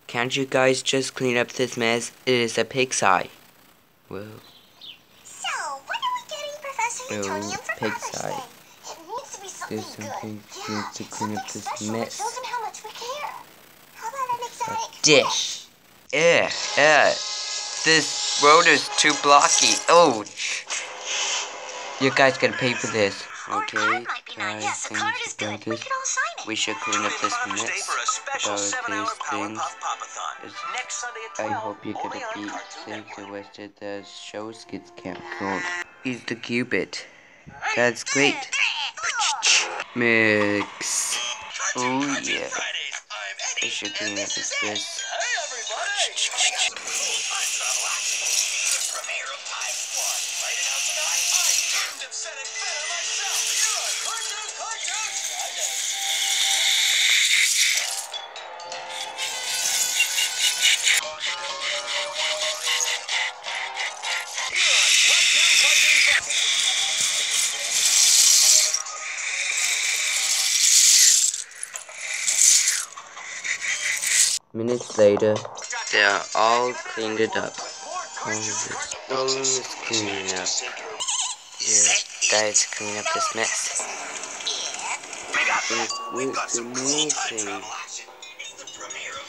Can't you guys just clean up this mess? It is a pig's eye. Well. So, when are we getting Professor Newtonium for pig's Father's eye. Day? It needs to be something There's something good. needs to clean up this special mess. that shows him how much we care. How about an exotic Dish. This road is too blocky. Oh. You guys gotta pay for this. Okay, guys, Yes, a card is good. We could all sign it. We should clean up this mess about these things. I hope you're gonna be safe the rest of the shows gets canceled. He's the Cupid. That's great. Mix. Oh yeah. I should clean up this mess. Minutes later, they're all cleaned it up. All is clean up. Yeah, guys, clean up this mess. It looks amazing.